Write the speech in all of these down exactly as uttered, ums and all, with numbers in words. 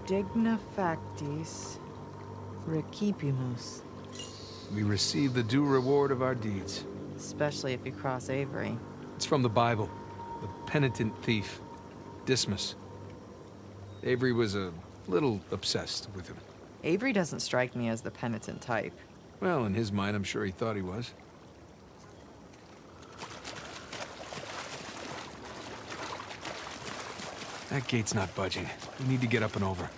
digna factis recipimus. We receive the due reward of our deeds. Especially if you cross Avery. It's from the Bible. The penitent thief, Dismas. Avery was a little obsessed with him. Avery doesn't strike me as the penitent type. Well, in his mind, I'm sure he thought he was. That gate's not budging. We need to get up and over.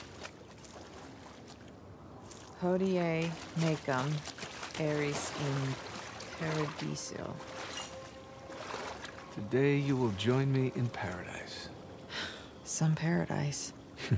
Hodie mecum eris in paradiso. Today you will join me in paradise. Some paradise.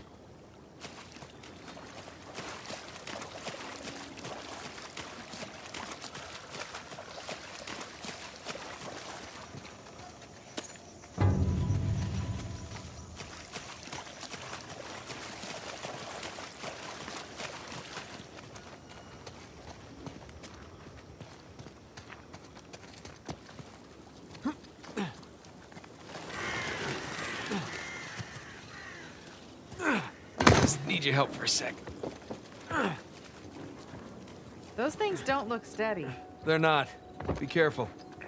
Need your help for a sec. Those things don't look steady. They're not. Be careful.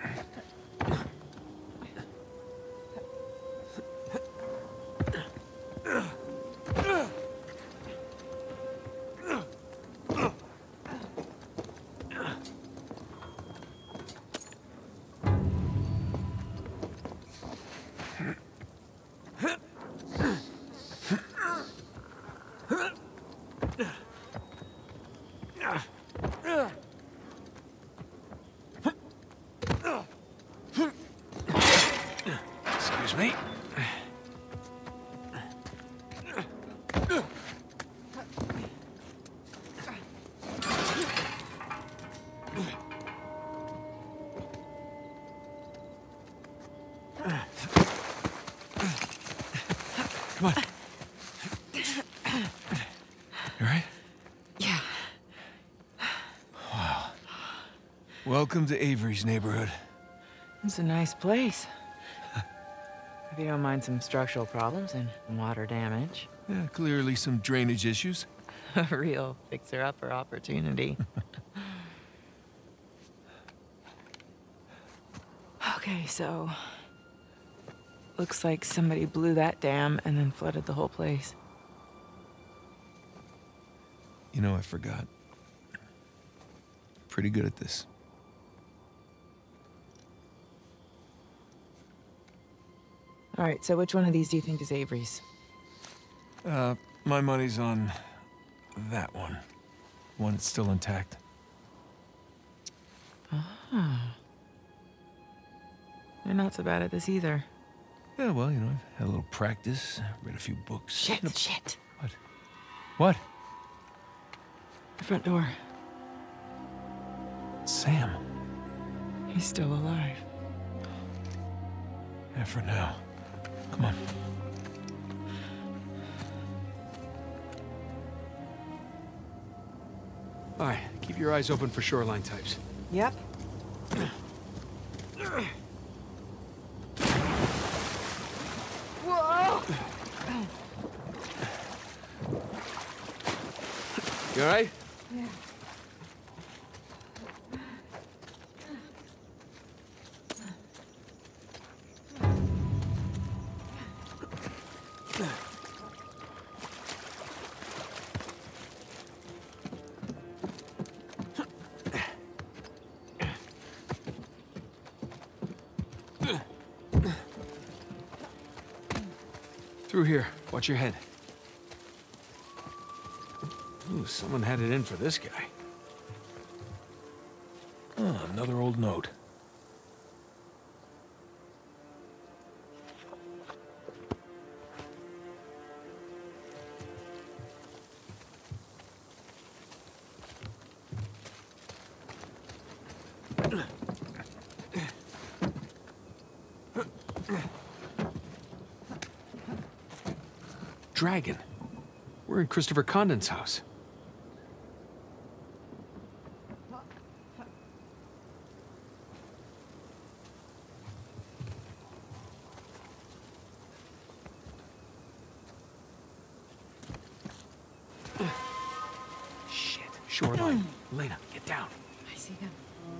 Excuse me. Come on. You all right? Yeah. Wow. Welcome to Avery's neighborhood. It's a nice place. If you don't mind some structural problems and water damage. Yeah, clearly some drainage issues. A real fixer-upper opportunity. Okay, so... looks like somebody blew that dam and then flooded the whole place. You know, I forgot. Pretty good at this. All right, so which one of these do you think is Avery's? Uh, my money's on that one. One that's still intact. Ah. You're not so bad at this either. Yeah, well, you know, I've had a little practice, read a few books. Shit, shit. What? What? The front door. Sam. He's still alive. Yeah, for now. Come on. All right, keep your eyes open for shoreline types. Yep. Whoa! You all right? Yeah. Through here. Watch your head. Ooh, someone had it in for this guy. Oh, another old note. Dragon. We're in Christopher Condon's house. shoreline. Elena, get down. I see them.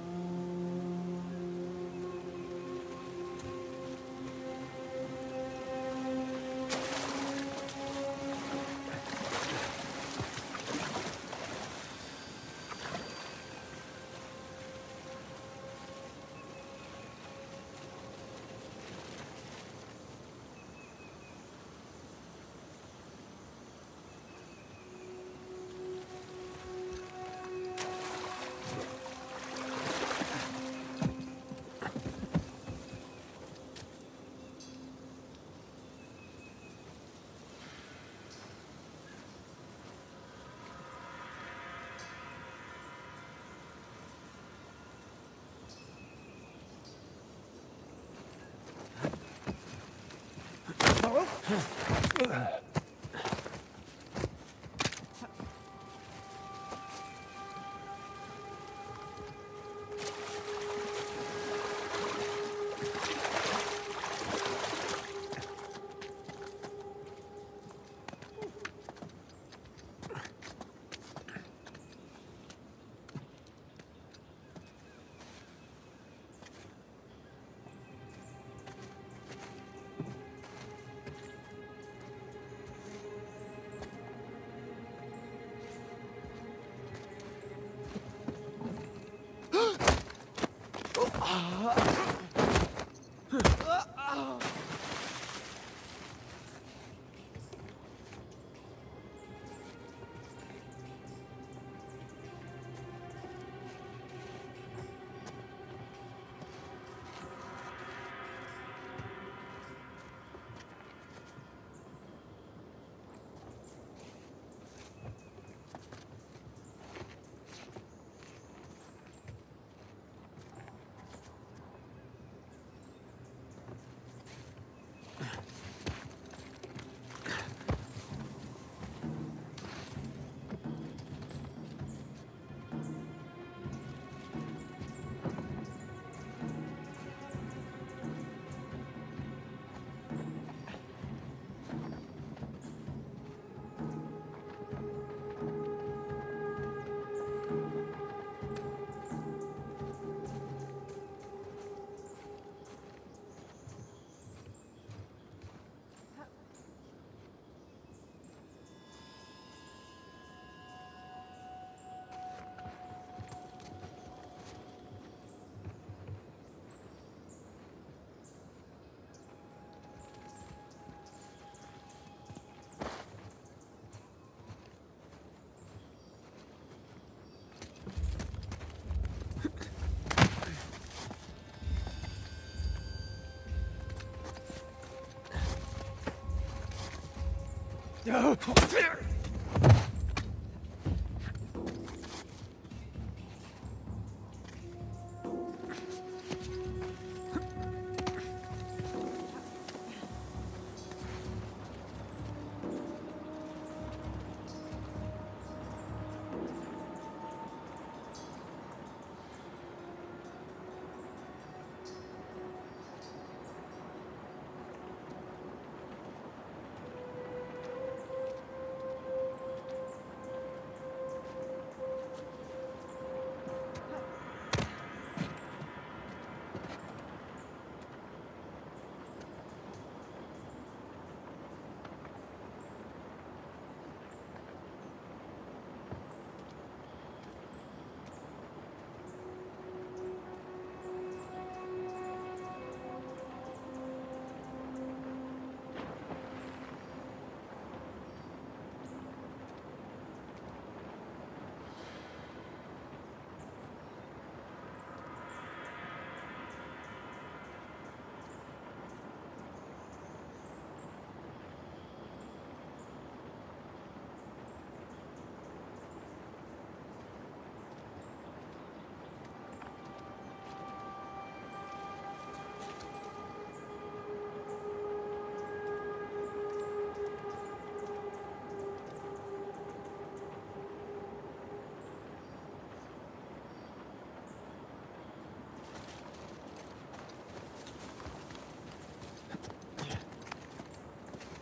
No!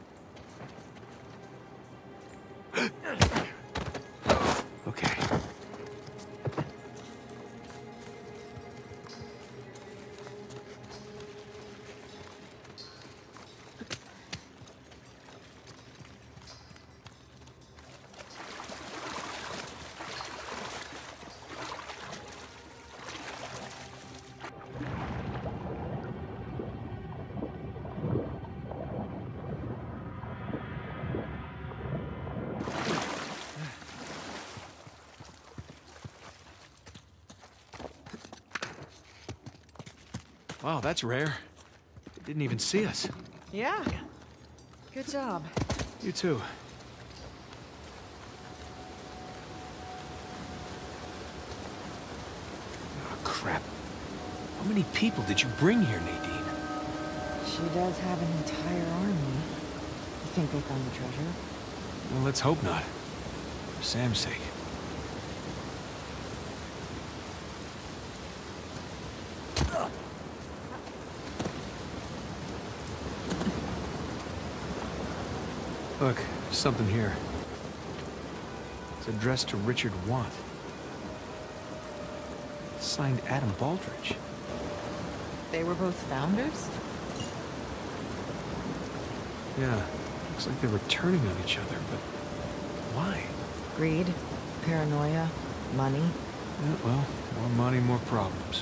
Okay. Wow, that's rare. They didn't even see us. Yeah. Good job. You too. Oh, crap. How many people did you bring here, Nadine? She does have an entire army. You think they found the treasure? Well, let's hope not. For Sam's sake. Look, there's something here. It's addressed to Richard Want. It's signed Adam Baldridge. They were both founders? Yeah, looks like they were turning on each other, but why? Greed, paranoia, money. Yeah, well, more money, more problems.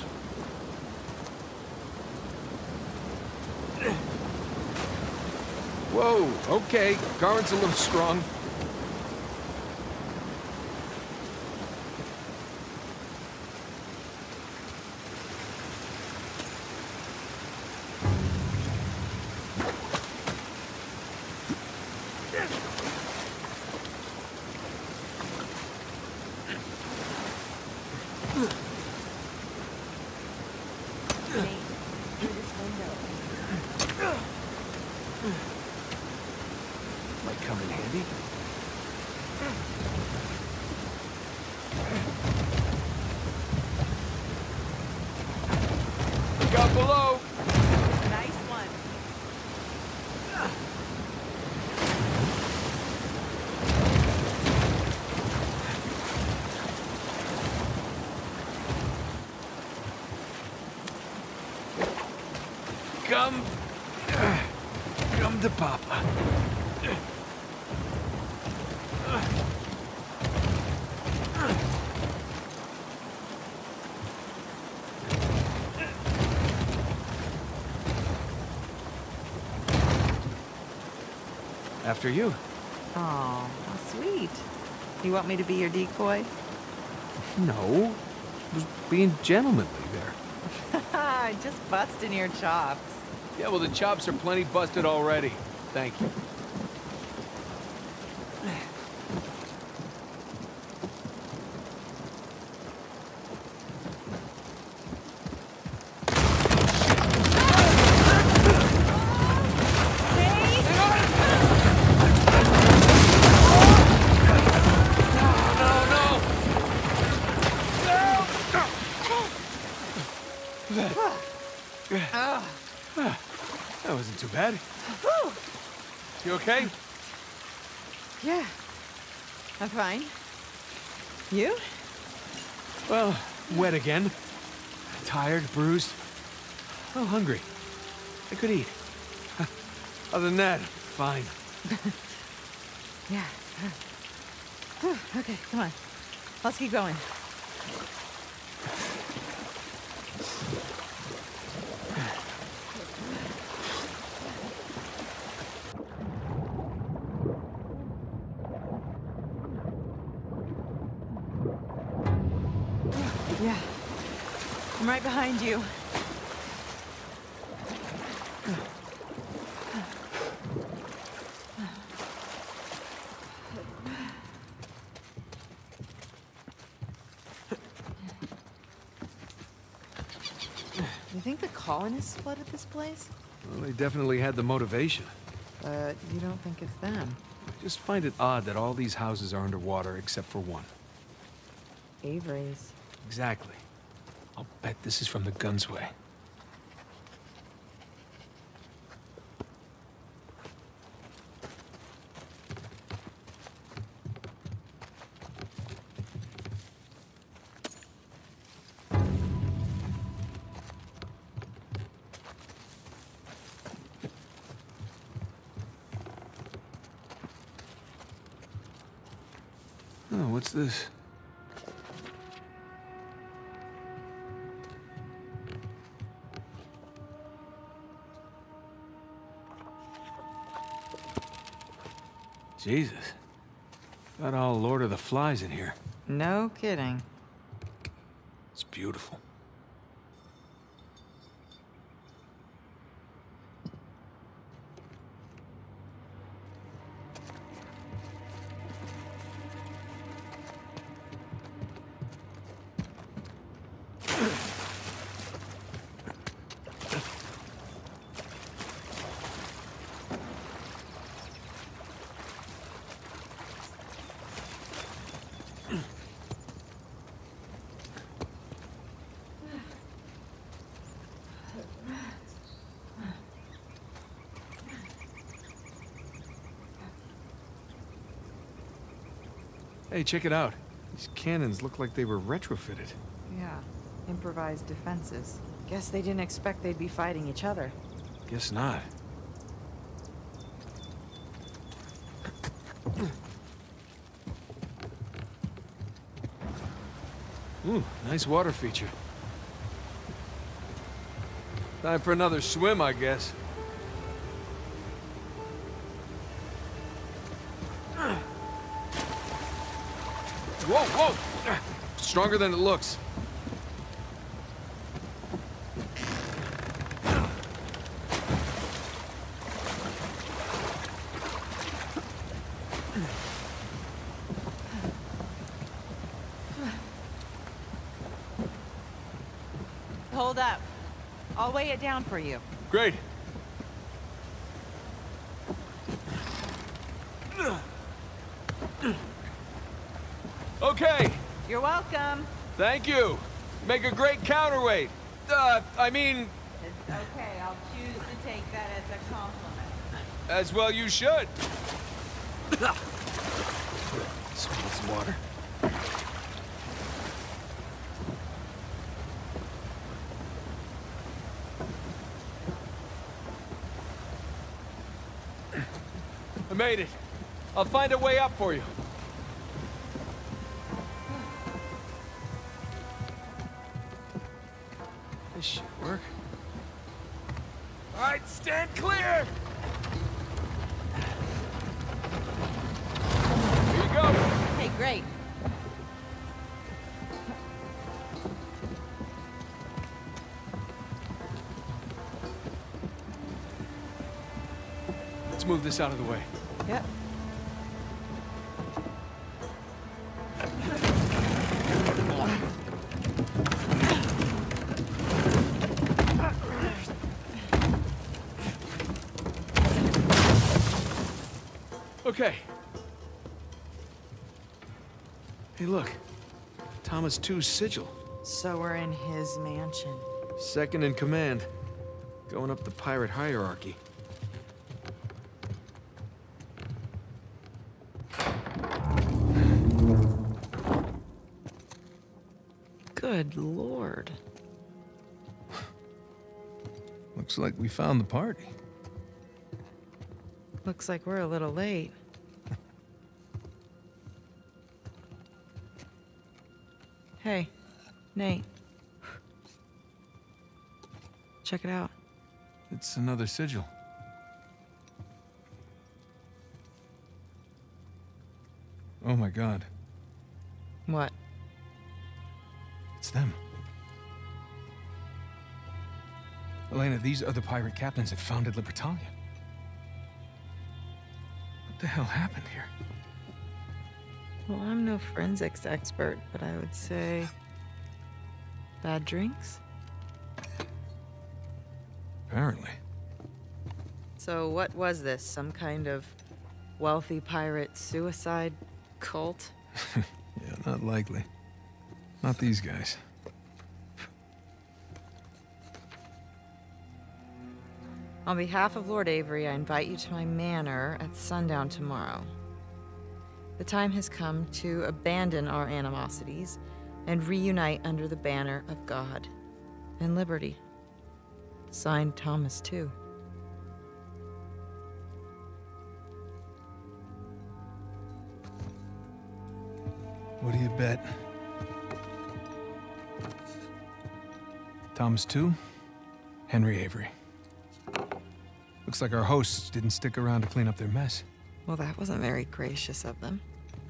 Whoa, okay, current's a little strong. Might come in handy. Look out below! Nice one. Come... Come to Papa. After you. Oh, how sweet. You want me to be your decoy? No. I was being gentlemanly there. Just busting your chops. Yeah, well, the chops are plenty busted already. Thank you. That wasn't too bad. You okay? Yeah, I'm fine. You? Well, wet again. Tired, bruised. Oh, hungry. I could eat. Other than that, fine. Yeah. Okay, come on. Let's keep going. Yeah. I'm right behind you. You think the colonists flooded this place? Well, they definitely had the motivation. But you don't think it's them? I just find it odd that all these houses are underwater except for one. Avery's. Exactly. I'll bet this is from the Gunsway. Oh, what's this? Jesus. Got all Lord of the Flies in here. No kidding. It's beautiful. Hey, check it out. These cannons look like they were retrofitted. Yeah, improvised defenses. Guess they didn't expect they'd be fighting each other. Guess not. Ooh, nice water feature. Time for another swim, I guess. Whoa, whoa! Stronger than it looks. Hold up. I'll weigh it down for you. Great. Okay. You're welcome. Thank you. Make a great counterweight. Uh, I mean... It's okay. I'll choose to take that as a compliment. As well you should. Smells water. I made it. I'll find a way up for you. This should work. All right, stand clear! Here you go. Hey, great. Let's move this out of the way. Yep. Okay. Hey, look. Thomas two's sigil. So we're in his mansion. Second in command. Going up the pirate hierarchy. Good lord. Looks like we found the party. Looks like we're a little late. Hey, Nate. Check it out. It's another sigil. Oh my god. What? It's them. Elena, these are the pirate captains that founded Libertalia. What the hell happened here? Well, I'm no forensics expert, but I would say... bad drinks? Apparently. So what was this? Some kind of wealthy pirate suicide cult? Yeah, not likely. Not these guys. On behalf of Lord Avery, I invite you to my manor at sundown tomorrow. The time has come to abandon our animosities and reunite under the banner of God and liberty. Signed, Thomas two. What do you bet? Thomas two, Henry Avery. Looks like our hosts didn't stick around to clean up their mess. Well, that wasn't very gracious of them.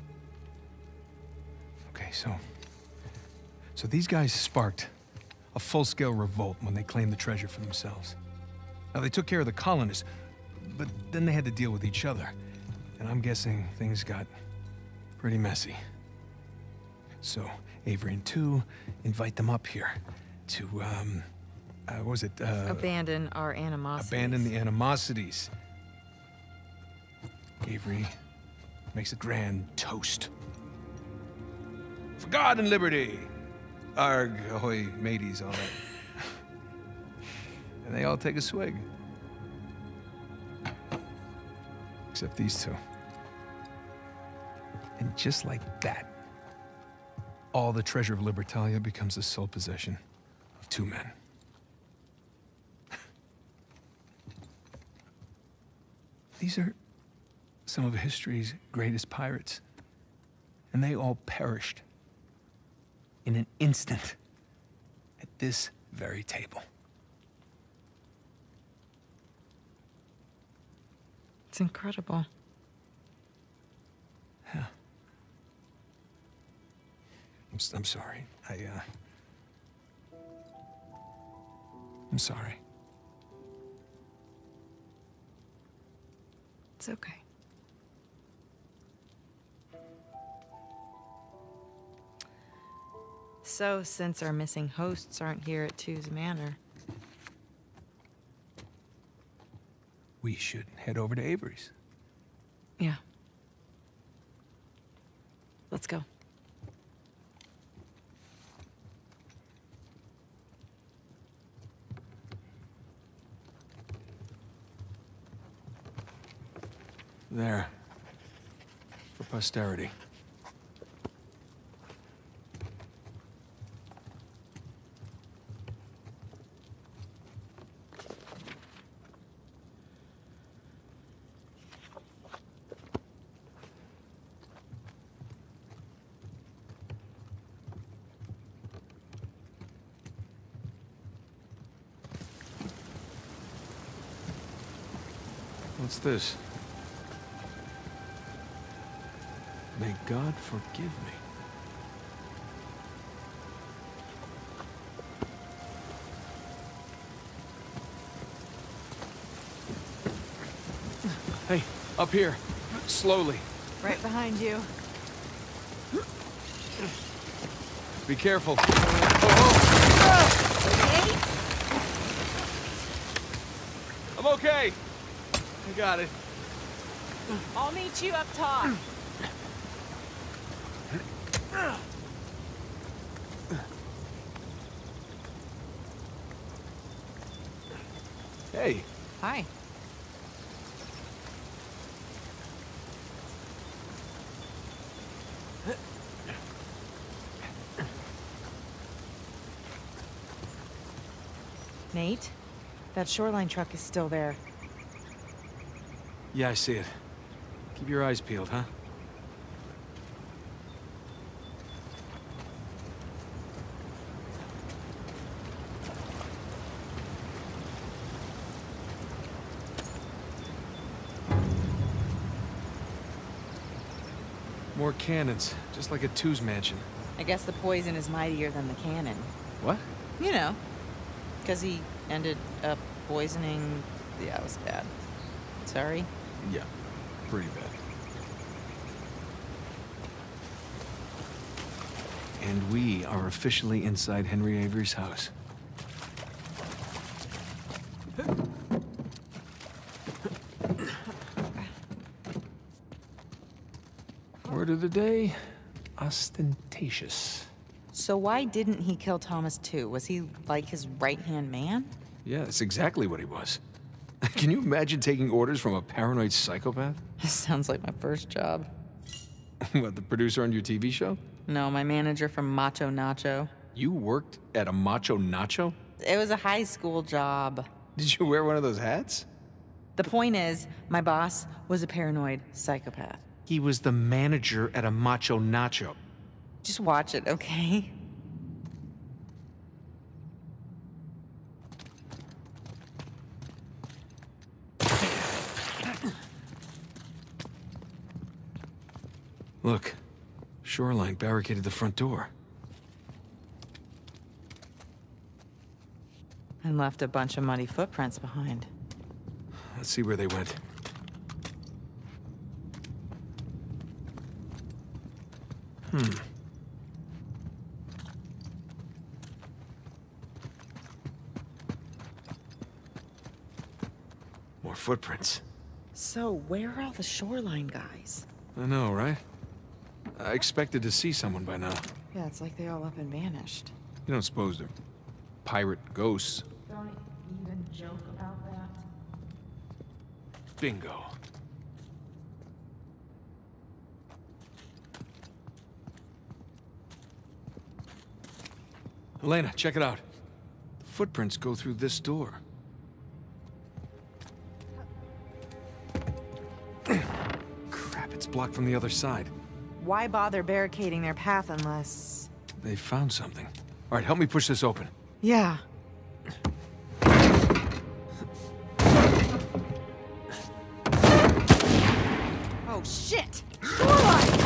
Okay, so... So these guys sparked a full-scale revolt when they claimed the treasure for themselves. Now, they took care of the colonists, but then they had to deal with each other. And I'm guessing things got pretty messy. So, Avery and two invite them up here to, um... Uh, what was it? Uh, Abandon our animosities. Abandon the animosities. Avery makes a grand toast. For God and liberty! Arg, ahoy, mateys, all that. And they all take a swig. Except these two. And just like that, all the treasure of Libertalia becomes the sole possession of two men. These are some of history's greatest pirates, and they all perished in an instant at this very table. It's incredible. Yeah. I'm, s- I'm sorry. I, uh... I'm sorry. It's okay. So, since our missing hosts aren't here at Two's Manor, We should head over to Avery's. yeah. Let's go. There. For posterity. What's this? May God forgive me. Hey, up here. Slowly. Right behind you. Be careful. Oh, oh. I'm okay. I got it. I'll meet you up top. Hey. Hi. Nate, that shoreline truck is still there. Yeah, I see it. Keep your eyes peeled, huh? More cannons, just like a Two's mansion. I guess the poison is mightier than the cannon. What? You know, because he ended up poisoning... Yeah, it was bad. Sorry. Yeah, pretty bad. And we are officially inside Henry Avery's house. Word of the day, ostentatious. So why didn't he kill Thomas too? Was he like his right-hand man? Yeah, that's exactly what he was. Can you imagine taking orders from a paranoid psychopath? Sounds like my first job. What, the producer on your T V show? No, my manager from Macho Nacho. You worked at a Macho Nacho? It was a high school job. Did you wear one of those hats? The point is, my boss was a paranoid psychopath. He was the manager at a Macho Nacho. Just watch it, okay? Look, shoreline barricaded the front door. And left a bunch of muddy footprints behind. Let's see where they went. Hmm. More footprints. So, where are all the shoreline guys? I know, right? I expected to see someone by now. Yeah, it's like they all up and vanished. You don't suppose they're pirate ghosts? Don't even joke about that. Bingo. Elena, check it out. The footprints go through this door. Crap, it's blocked from the other side. Why bother barricading their path unless... They found something. All right, help me push this open. Yeah. Oh, shit! Shoreline!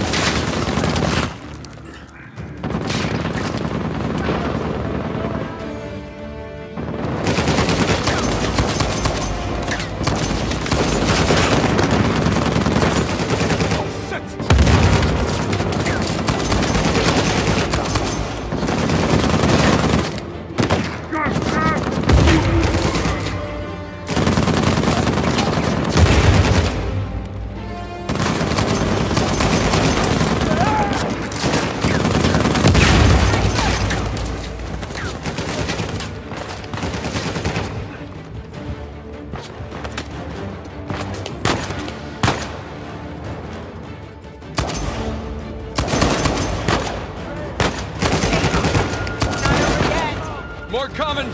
More coming!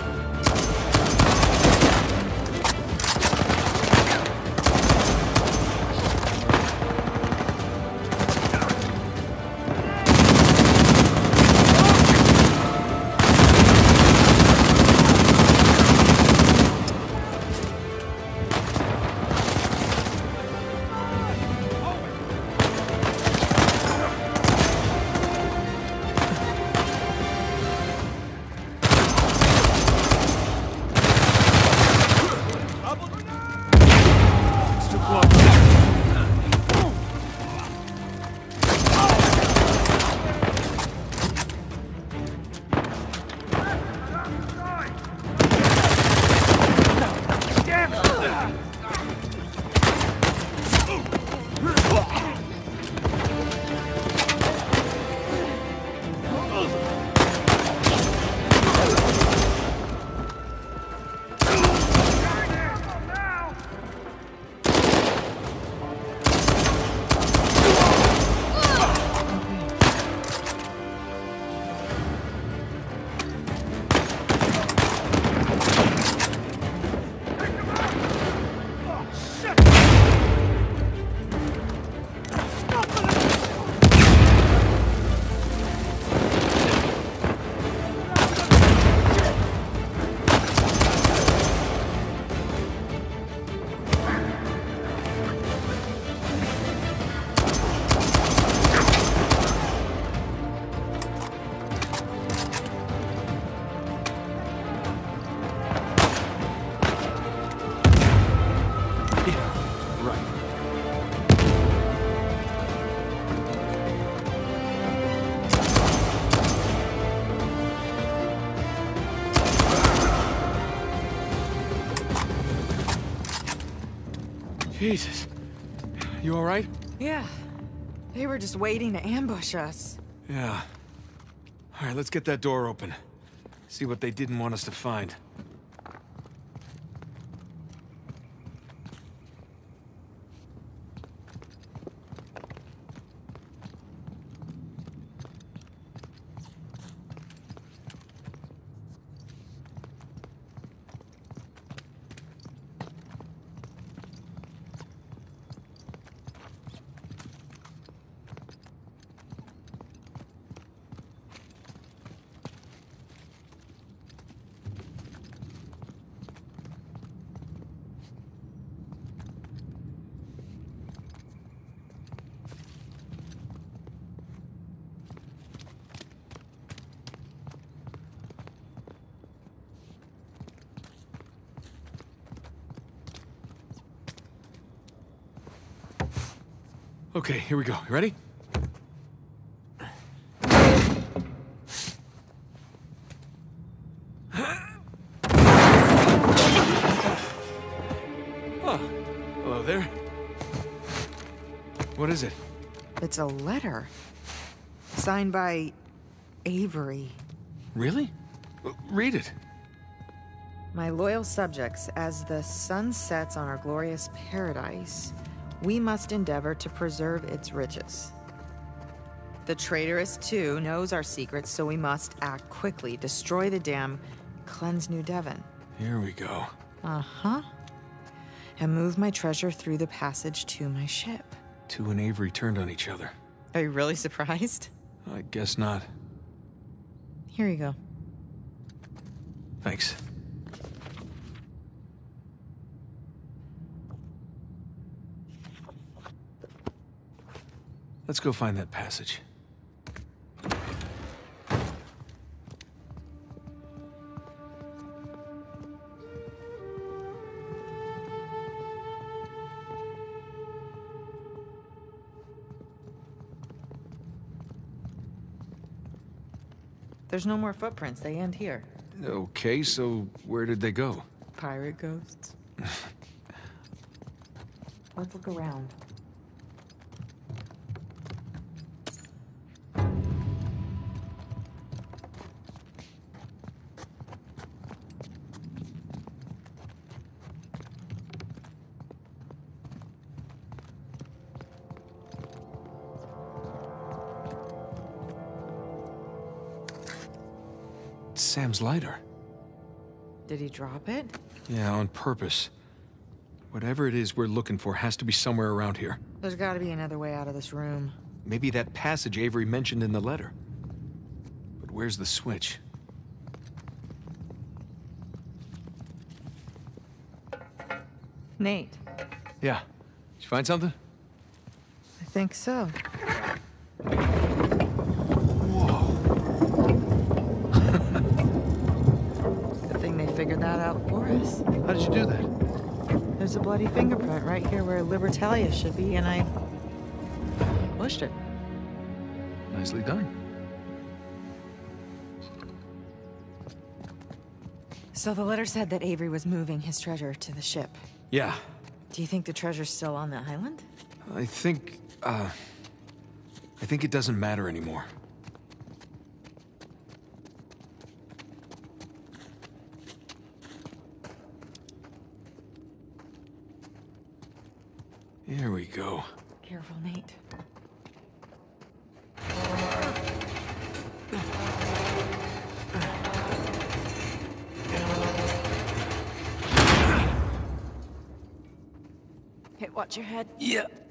Jesus. You all right? Yeah. They were just waiting to ambush us. Yeah. All right, let's get that door open. See what they didn't want us to find. Okay, here we go. You ready? Oh, hello there. What is it? It's a letter. Signed by Avery. Really? W- Read it. My loyal subjects, as the sun sets on our glorious paradise, we must endeavor to preserve its riches. The traitorous, too, knows our secrets, so we must act quickly. Destroy the dam, cleanse New Devon. Here we go. Uh-huh. And move my treasure through the passage to my ship. Two and Avery turned on each other. Are you really surprised? I guess not. Here you go. Thanks. Let's go find that passage. There's no more footprints. They end here. Okay, so where did they go? Pirate ghosts. Let's look around. Sam's lighter. Did he drop it? Yeah, on purpose. Whatever it is we're looking for has to be somewhere around here. There's gotta be another way out of this room. Maybe that passage Avery mentioned in the letter. But where's the switch? Nate. Yeah. Did you find something? I think so. Good thing they figured that out for us. How did you do that? There's a bloody fingerprint right here where Libertalia should be, and I pushed it. Nicely done. So the letter said that Avery was moving his treasure to the ship. Yeah. Do you think the treasure's still on the island? I think, uh... I think it doesn't matter anymore. Here we go. Careful, Nate. Hey, watch your head. Yeah.